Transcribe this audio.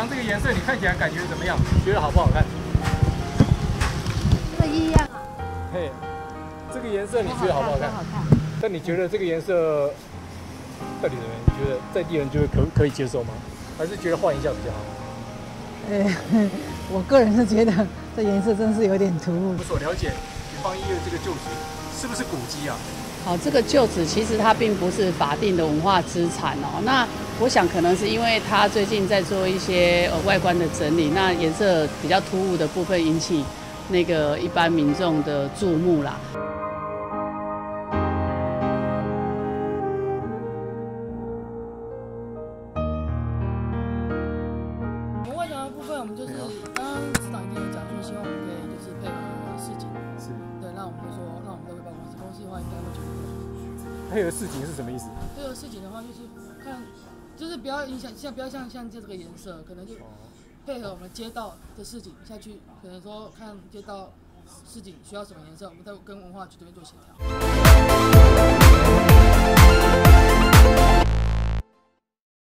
阳这个颜色你看起来感觉怎么样？觉得好不好看？ 这个一样啊。 嘿，这个颜色你觉得好不好看？ 好看。 但你觉得这个颜色到底怎么样？你觉得在地人觉得可以接受吗？还是觉得换一下比较好？ 我个人是觉得这颜色真是有点突兀。 我所了解，云邦医院这个旧址是不是古迹啊？ 好，这个旧址其实它并不是法定的文化资产哦。那我想可能是因为它最近在做一些外观的整理，那颜色比较突兀的部分引起那个一般民众的注目啦。 外墙的部分，我们就是刚刚市长已经有讲说，希望我们可以就是配合市警， 是， 对，那我们就说，那我们都会报公司，公司的话应该会觉得。 配合市井是什么意思？ 配合市警的话，就是看，就是不要影响，不要像这个颜色，可能就配合我们街道的市警下去，可能说看街道市警需要什么颜色，我们再跟文化局这边做协调。